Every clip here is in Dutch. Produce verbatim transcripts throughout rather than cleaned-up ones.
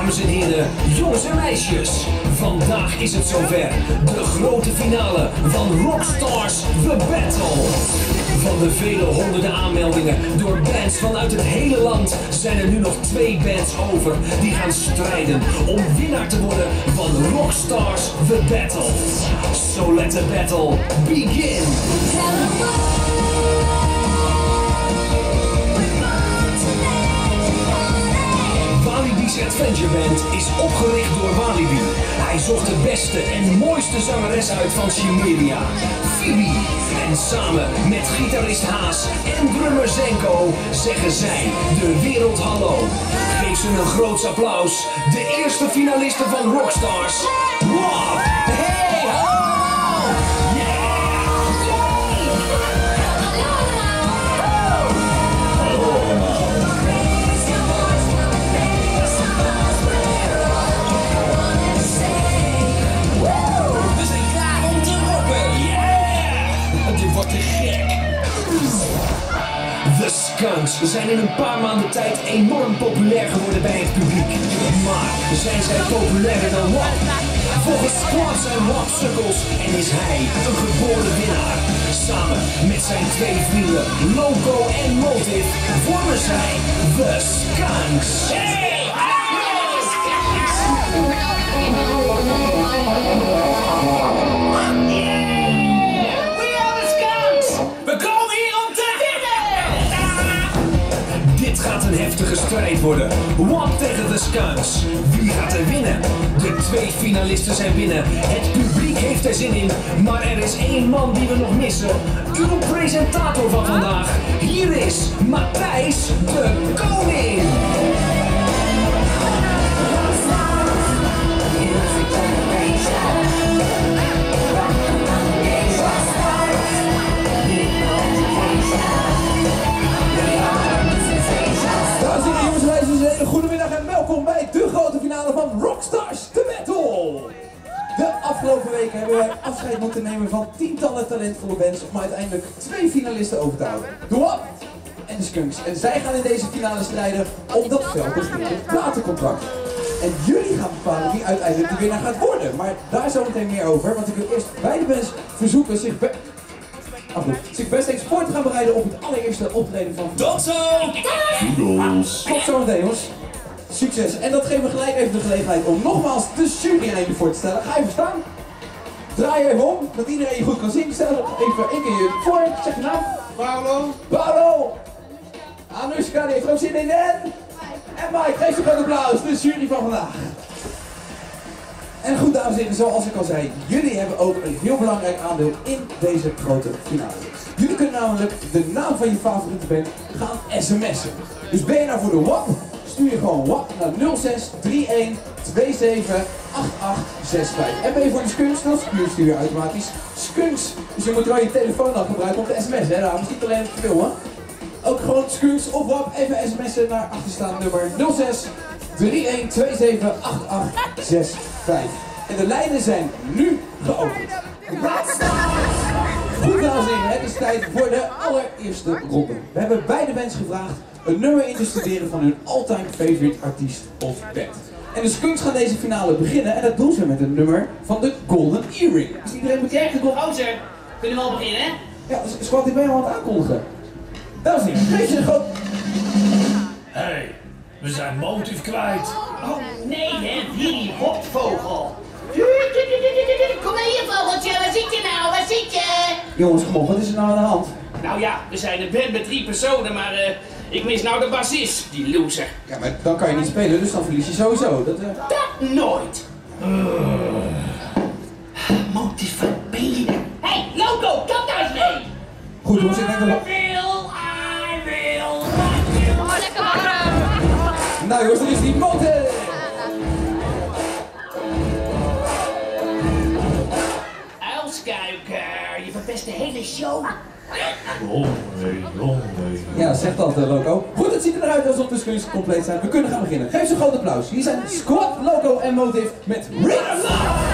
Dames en heren, jongens en meisjes, vandaag is het zover. De grote finale van Rockstars The Battle. Van de vele honderden aanmeldingen door bands vanuit het hele land zijn er nu nog twee bands over die gaan strijden om winnaar te worden van Rockstars The Battle. So let the battle begin. Walibi's Adventure Band is opgericht door Walibi. Hij zocht de beste en mooiste zangeres uit van Chimeria, Phoebe. En samen met gitarist Haas en drummer Zenko zeggen zij de wereld hallo. Geef ze een groot applaus. De eerste finalisten van Rockstars. Wow! Hey, hallo! De Skunks zijn in een paar maanden tijd enorm populair geworden bij het publiek. Maar zijn zij populairder dan W A P? Volgens Squad zijn W A P sukkels en is hij een geboren winnaar. Samen met zijn twee vrienden Loco en Motive vormen zij The Skunks. Hey! Dit gaat een heftige strijd worden. W A P tegen de Skunks. Wie gaat er winnen? De twee finalisten zijn binnen. Het publiek heeft er zin in. Maar er is één man die we nog missen. Uw presentator van vandaag. Hier is Matthijs de Koning. Goedemiddag en welkom bij de grote finale van Rockstars The Battle! De afgelopen weken hebben wij afscheid moeten nemen van tientallen talentvolle bands om uiteindelijk twee finalisten over te houden. De W A P en de Skunks. En zij gaan in deze finale strijden om dat veelbegeerde platencontract. En jullie gaan bepalen wie uiteindelijk de winnaar gaat worden. Maar daar zometeen meer over, want ik wil eerst beide bands verzoeken zich, be oh, zich best eens voor te gaan bereiden op het allereerste optreden van... Tot zo! Doodles! Tot zometeen jongens. Succes! En dat geeft me gelijk even de gelegenheid om nogmaals de jury aan je voor te stellen. Ga even staan. Draai je even om, dat iedereen je goed kan zien. Stel even één keer je voor. Zeg je naam. Paolo. Paolo! Anushka, die heeft er ook zin in. En, en Mike, geef ze een applaus. De jury van vandaag. En goed dames en heren, zoals ik al zei, jullie hebben ook een heel belangrijk aandeel in deze grote finale. Jullie kunnen namelijk de naam van je favoriete band gaan sms'en. Dus ben je nou voor de W A P? Stuur je gewoon W A P naar nul zes drie een twee zeven acht acht zes vijf. En ben je voor de Skunks? Dan stuur je automatisch Skunks. Dus je moet wel je telefoon dan gebruiken om te sms'en, hè? Dames, niet alleen te filmen. Ook gewoon Skunks of W A P, even sms'en naar achterstaand nummer nul zes drie een twee zeven acht acht zes vijf. En de lijnen zijn nu geopend. Goed dames en heren, het is tijd voor de allereerste ronde. We hebben beide bands gevraagd een nummer in te studeren van hun all-time favorite artiest of band. En de Skunks gaan deze finale beginnen en dat doen ze met een nummer van de Golden Earring. Dus iedereen moet Zeg, gozer, kunnen we al beginnen, hè? Ja, Squad, ik ben je al aan het aankondigen. Dames en heren, geef je een groot... Hé, hey, we zijn Motive kwijt. Oh nee, hè, die rotvogel. Kom maar hier, vogeltje, waar zit je nou, waar zit je? Jongens, kom op, wat is er nou aan de hand? Nou ja, we zijn een band met drie personen, maar uh, ik mis nou de bassist, die loser. Ja, maar dan kan je niet spelen, dus dan verlies je sowieso. Dat, uh... Dat nooit. Uh. Motive, wat ben je nou? Hé, hey, Loco, kom daar eens mee. Goed jongens, ik denk dat... I will, I will, I will. Oh, lekker warm. Nou jongens, dat is die Motive. Uilskuiker, je verpest de hele show. Oh nee, oh nee. Ja, zeg dat uh, Loco. Goed, het ziet eruit alsof de Skunks compleet zijn. We kunnen gaan beginnen. Geef ze een groot applaus. Hier zijn Squad, Loco en Motive met Ring of Love.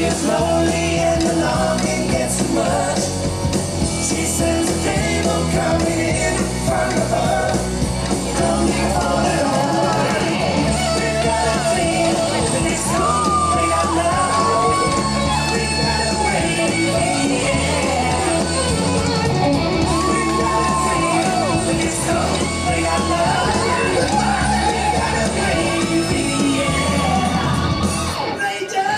gets lonely and the longing gets too much. She sends a cable coming in front of her. Longing for that home. We've got a feel that it's cool. We got love. We've got a wave in the air. We've got a feel that it's cool. We got love. We've got a wave in the air. Ranger!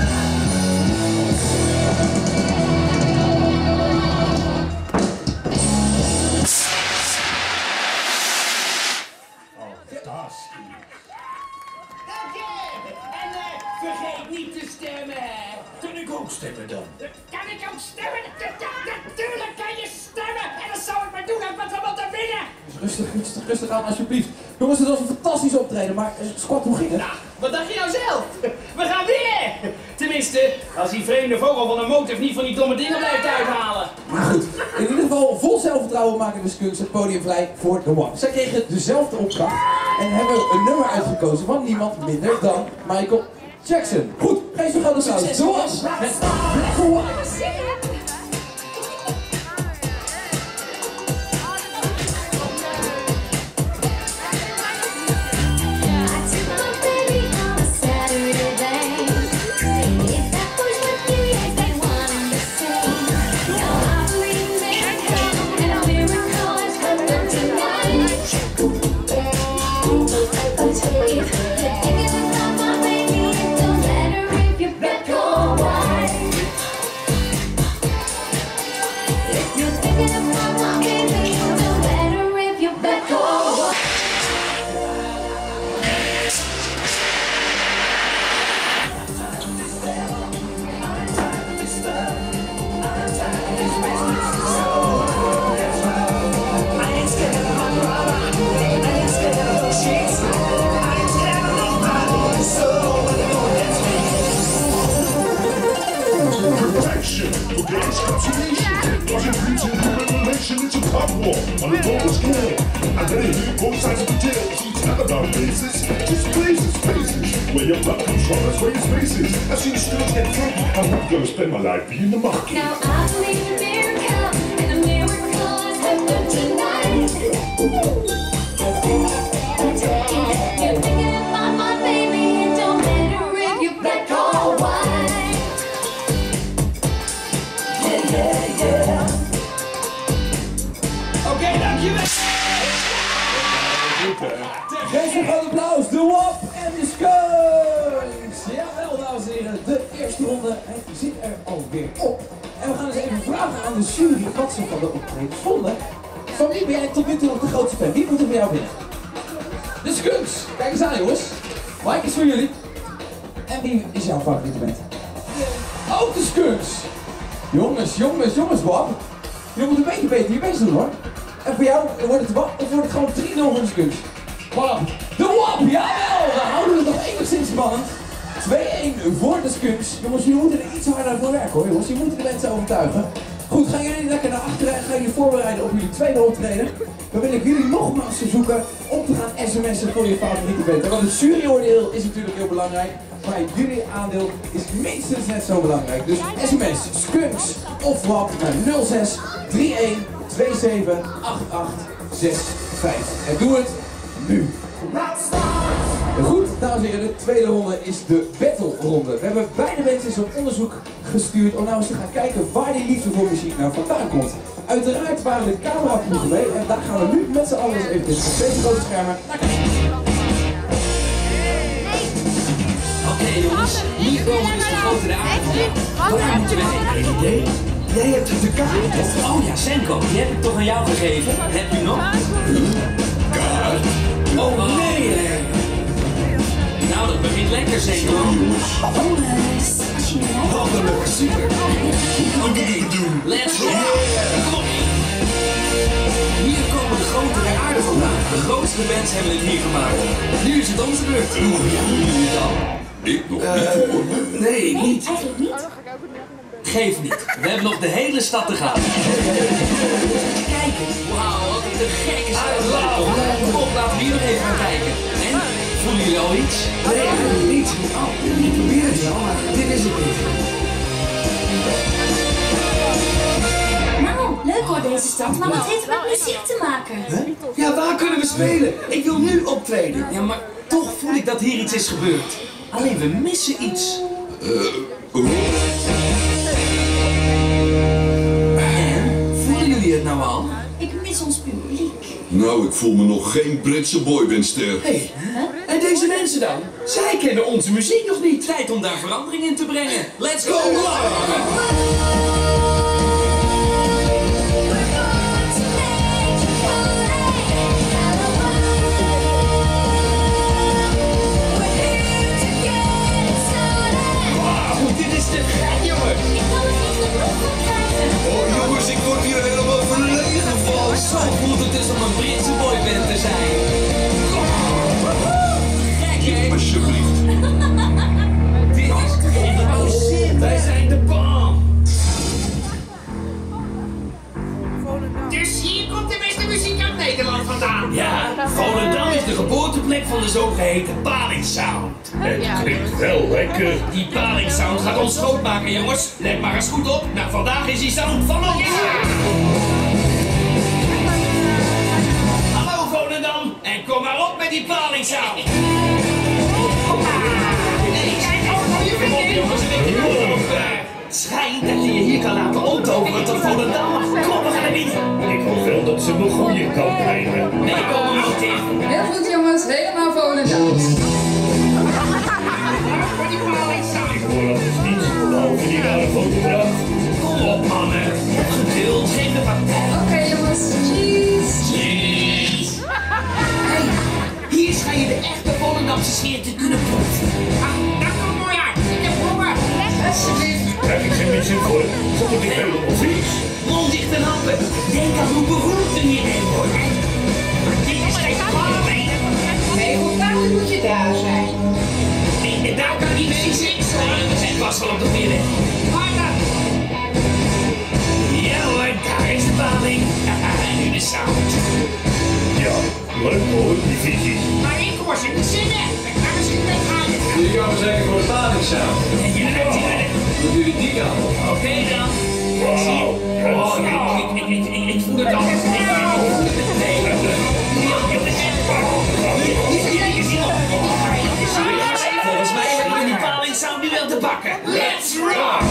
Dank je! En eh, vergeet niet te stemmen. Kan ik ook stemmen dan? Kan ik ook stemmen? Natuurlijk kan je stemmen! En dat zou ik maar doen, ik wat allemaal te winnen! Rustig, rustig, rustig aan alsjeblieft. Jongens, het was een fantastisch optreden, maar uh, Squat, hoe ging het? Nou, wat dacht je nou zelf? We gaan winnen! Tenminste, als die vreemde vogel van een motor niet van die domme dingen blijft uithalen. Maar goed, in ieder geval vol zelfvertrouwen maken de Skunks het podium vrij voor de Wap. Zij kregen dezelfde opdracht en hebben een nummer uitgekozen van niemand minder dan Michael Jackson. Goed, geef zo'n groot applaus. De Wap met Black or White. It's a pop war on the world's scale. I bet you hear both sides of the tale. She talk about races, just places, places. Where your blood comes from, that's where your space is. I've seen students get funky. I'm not gonna spend my life being the monkey. Now I believe in a miracle, and a miracle has happened tonight. You're thinking about my baby, it don't matter if you're black or white. Yeah, yeah, yeah. Oké, okay, dankjewel! Geef een groot applaus, de Wap en de Skunks! Jawel, dames en heren, de eerste ronde zit er alweer op. En we gaan eens even vragen aan de jury wat ze van de optredens vonden. Van wie ben jij tot nu toe nog de grootste fan? Wie moet er bij jou winnen? De Skunks! Kijk eens aan, jongens. Mike is voor jullie. En wie is jouw favoriete band? Ook de Skunks! Jongens, jongens, jongens, Wap. Je moet een beetje beter je best doen, hoor. En voor jou wordt het Wap of wordt het gewoon drie nul van de Skunks? Wap. De Wap, jawel! Dan houden we het nog enigszins spannend. twee één voor de Skunks. Jongens, jullie moeten er iets harder voor werken, hoor, jongens. Je moet de mensen overtuigen. Goed, gaan jullie lekker naar achteren en gaan jullie voorbereiden op jullie tweede optreden. Dan wil ik jullie nogmaals verzoeken om te gaan sms'en voor je favoriete band. Want het juryoordeel is natuurlijk heel belangrijk, maar jullie aandeel is minstens net zo belangrijk. Dus sms, Skunks of Wap naar nul zes drie een twee zeven acht acht zes vijf. En doe het nu. Goed, dames en heren, de tweede ronde is de battle ronde. We hebben beide mensen zo'n onderzoek gestuurd om nou eens te gaan kijken waar die liefde voor muziek nou vandaan komt. Uiteraard waren de cameraploegen mee en daar gaan we nu met z'n allen eens even op deze grote schermen naar kijken. Oké okay, jongens, hier komen dus de grote aardappelen. Waar moeten we heen? Geen idee. Jij hebt de kaart. Oh ja, Senko, die heb ik toch aan jou gegeven. Heb je nog? Kaart? Oh nee, nee. Nou, dat begint lekker, Senko. Oh, dat lukt super. Wat moet ik doen? Let's go. Kom. Hier komen de grotere aarde vandaan. De grootste bands hebben het hier gemaakt. Nu is het onze beurt. Hoe gaan jullie het dan? Ik nog uh, niet hoor. Nee, ik niet. Eigenlijk niet. Geef niet. We hebben nog de hele stad te gaan. Kijken. Wauw, wat een gekke stad. Kom op, laten we hier nog even gaan kijken. En? Voelen jullie al iets? Nee, eigenlijk niet. Oh, ik probeer het wel, maar dit is het niet. Nou, leuk hoor deze stad, maar wat heeft het met muziek te maken? Huh? Ja, waar kunnen we spelen? Ik wil nu optreden. Ja, maar toch voel ik dat hier iets is gebeurd. Alleen we missen iets. En, voelen jullie het nou al? Ik mis ons publiek. Nou, ik voel me nog geen Britse boybandster. Hé, hey, en deze mensen dan? Zij kennen onze muziek nog niet. Tijd om daar verandering in te brengen. Let's go! Dit is te gek, jongen! Ik kan het niet genoeg van krijgen. Oh jongens, ik word hier helemaal verlegen van. Zo voelt het dus om een Britse boyband te zijn. Gek, hè? Alsjeblieft. Dit is geïmproviseerd. Wij zijn de band. Dus hier komt de beste muziek uit Nederland vandaan. Ja, Volendam is de geboorteplek van de zogeheten palingsound. Het klinkt wel lekker. Die palingsound gaat ons schoot maken, jongens. Let maar eens goed op. Nou, vandaag is die sound van ons. Hallo Volendam. En kom maar op met die palingsound. Kom op, jongens. Een beetje omhoog. Schijnt dat je je hier kan laten omtoveren tot Volendam. Kom, we gaan naar binnen. Ik hoop wel dat ze mijn goede kant nemen. Nee, kom er niet in. Heel goed jongens, helemaal Volendam. Ik hoor anders niets, behalve die rare fotograaf. Kom op, mannen. Heb geduld. Geef de partij. Oké okay, jongens, cheese. Cheese. Hey, hier schijn je de echte Volendamse sfeer te kunnen proeven. Ah, dat komt mooi uit. Ik heb honger. Alsjeblieft. Krijg ik geen beetje voor? Zat ik niet helemaal vies? Mond dicht en happen. Denk aan hoe beroemd er hierheen wordt. Dit is geen paling. Nee, hoe vaak moet je daar zijn? Nee, daar kan niet wezen. We zijn vast wel op de goede weg. Harder. Ja hoor, daar is de paling. En nu de sound. Ja, leuk hoor, die visies. Maar ik hoor ze niet zingen. Ik ga misschien met gaan. Jullie komen zeker voor de palingsound. En jullie natuurlijk. Doen jullie die kant op? Oké dan. Wauw, Oh, ik, ik, ik, ik, ik voel het al. Ik, ik, ik voel het meteen. Volgens mij hebben we die palingsound nu wel te pakken. Let's rock!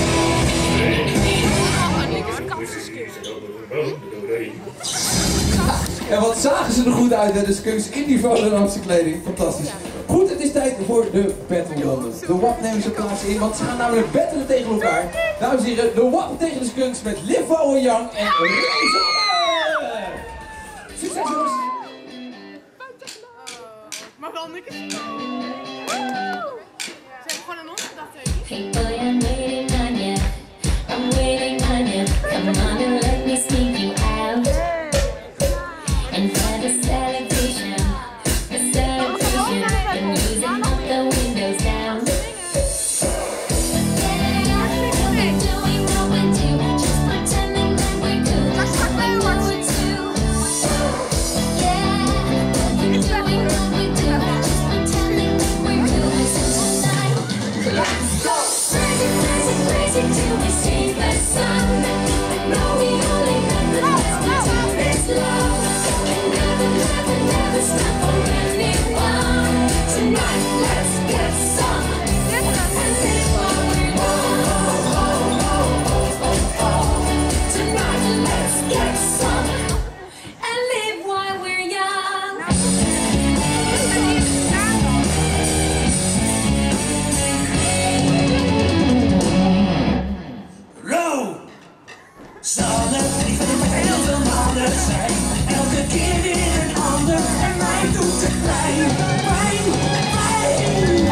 En wat zagen ze er goed uit, hè? De Skunks in die Volendamse kleding. Fantastisch. Goed, het is tijd voor de Battle Ronde. De W A P nemen ze plaats in, want ze gaan namelijk battelen tegen elkaar. Dames en heren, de W A P tegen de Skunks met Liv Young en Rosanne! Succes jongens! Maar wel niks. Ze hebben gewoon aan ons gedacht, hè? Hey boy, I'm waiting on you. I'm waiting on you. Come on and let me sneak you out. And for the celebration, the celebration, the music up, the windows down. Yeah, we're doing what we do, just pretending that we're good. We know it too. Yeah, we're doing what we do, just pretending that we're good. So tonight, let's go crazy, crazy, crazy till we see the sun. No, we only got the best of time is love. Never, never, never stop for anyone. Tonight, let's get some and live while we're young. Tonight, let's get some and live while we're young. Row! Zal het liefde met heel veel mannen zijn? Elke keer weer een ander en mij doet het pijn. Pijn, pijn.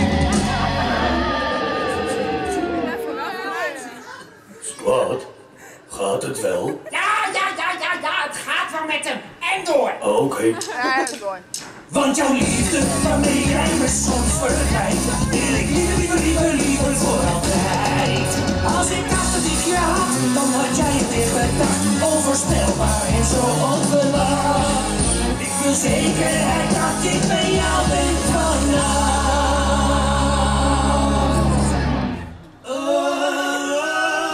Squad, gaat het wel? Ja, ja, ja, ja, ja. Het gaat wel met hem. En door. Oké. Want jouw liefde, waarmee jij me soms vergelijkt, wil ik liever, liever, liever, liever voor altijd. Als ik dacht dat ik je had, dan had jij het weer bedacht. Onvoorspelbaar en zo onverwacht. Ik wil zekerheid dat ik bij jou ben vannacht. Oh, oh,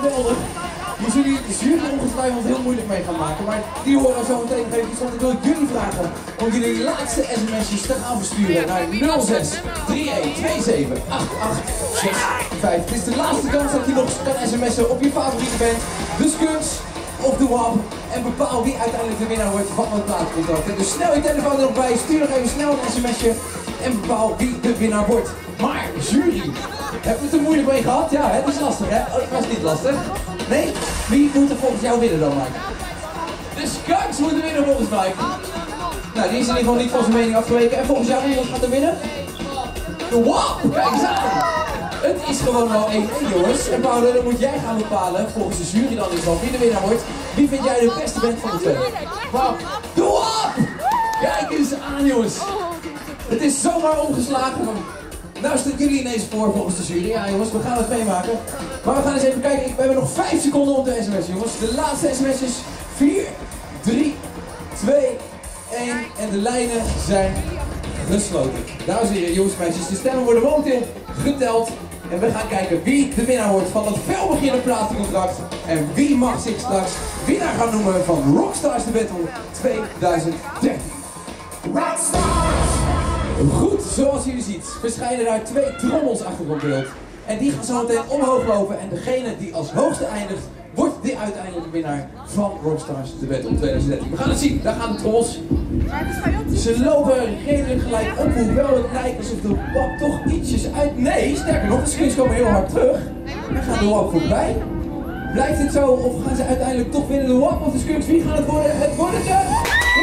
geweldig. Die zullen de jury ongetwijfeld heel moeilijk mee gaan maken. Maar die horen zo meteen nog even. Want ik wil jullie vragen om jullie laatste sms'jes te gaan versturen naar nul zes drie een twee zeven acht acht zes vijf. Het is de laatste kans dat je nog kan sms'en op je favoriete band, de Skunks of de W A P. En bepaal wie uiteindelijk de winnaar wordt van het plaatcontract. Dus snel je telefoon erop bij, stuur nog even snel een sms'je en bepaal wie de winnaar wordt. Maar jury, heb je het er moeilijk mee gehad? Ja, het is lastig hè? Oh, het was niet lastig. Nee? Wie moet er volgens jou winnen dan, Mike? De Skunks moeten winnen volgens Mike. Nou, die is in ieder geval niet van zijn mening afgeweken. En volgens jou, wie gaat er winnen? De W A P! Kijk eens aan! Het is gewoon wel één één jongens. En Paolo, dan moet jij gaan bepalen, volgens de jury dan in ieder geval, wie de winnaar wordt. Wie vind jij de beste band van de twee? W A P! De W A P! Kijk eens aan jongens. Het is zomaar omgeslagen. Nou staan jullie ineens voor volgens de jury. Ja jongens, we gaan het meemaken. Maar we gaan eens even kijken. We hebben nog vijf seconden om de sms jongens. De laatste sms is vier, drie, twee, één. En de lijnen zijn gesloten. Dames en heren, jongens en meisjes, de stemmen worden momenteel geteld. En we gaan kijken wie de winnaar wordt van het felbeginnende platencontract. En wie mag zich straks winnaar gaan noemen van Rockstars The Battle tweeduizend dertien. Rockstars! Goed, zoals jullie ziet, verschijnen daar twee trommels achter op beeld. En die gaan zo meteen omhoog lopen. En degene die als hoogste eindigt, wordt de uiteindelijke winnaar van Rockstars The Battle tweeduizend dertien. We gaan het zien, daar gaan de trommels. Ze lopen redelijk gelijk op, hoewel het lijkt alsof de W A P toch ietsjes uit... Nee, sterker nog, de Skunks komen heel hard terug. En gaan de W A P voorbij. Blijft het zo of gaan ze uiteindelijk toch winnen, de W A P of de Skunks? Wie gaat het worden? Het wordt het er!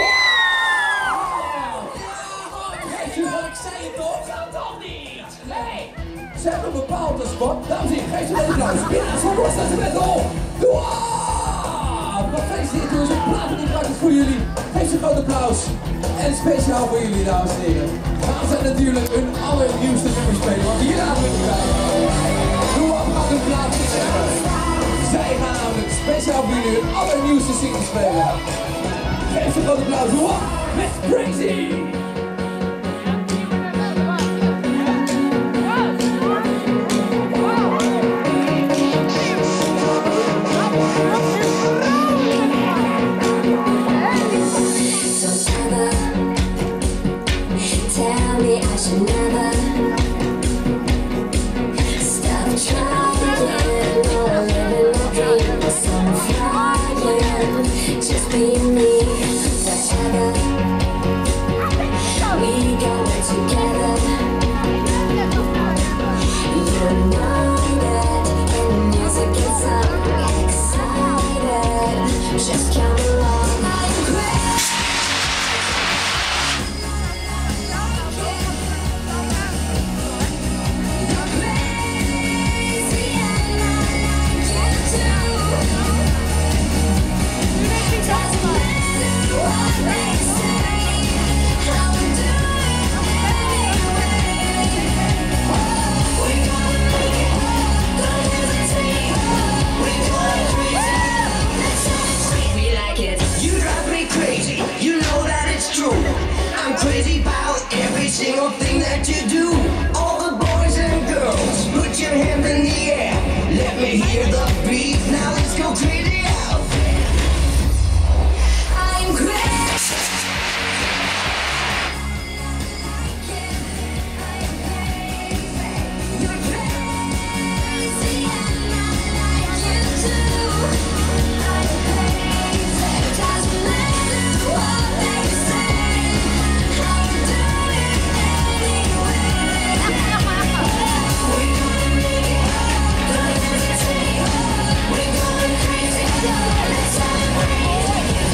Ik zei het toch? Dat toch niet? Nee! Ze hebben bepaald de spot. Dames en heren, geef ze een applaus. Winnaars van Rockstars The Battle! De W A P! Gefeliciteerd jongens, het platencontract is voor jullie. Geef ze een groot applaus. En speciaal voor jullie, dames en heren. Gaan ze natuurlijk hun allernieuwste nummer spelen, want hier laten we het bij. De W A P gaat hun plaats inzetten. Zij gaan namelijk speciaal voor jullie hun allernieuwste single spelen. Geef ze een groot applaus. De W A P met Crazy! Just be me forever. We go together. You know that when music gets so excited, just come along. I'm crazy. You're crazy and I like you too. Doesn't matter what they say, I will do it anyway. We're gonna make it, don't hesitate. We're going crazy, let's celebrate. We like it. You drive me crazy, you know that it's true. I'm crazy about every single thing that you do. All the boys and girls, put your hand in the air. Let me hear the beat, now let's go crazy out. I'm crazy. You're crazy and I like you too. I'm crazy. Doesn't matter what they say, I will do it anyway. We're gonna make it, don't hesitate. We're going crazy, let's celebrate.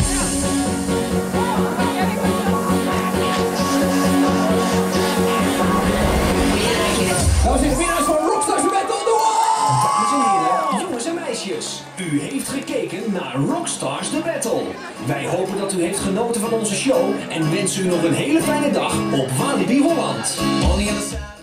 Dames en heren, winnaars van Rockstars The Battle, de W A P! Dames en heren, jongens en meisjes, u heeft gekeken naar Rockstars The Battle. Wij hopen dat u heeft genoten van onze show en wensen u nog een hele fijne dag op Walibi Holland. On the other side.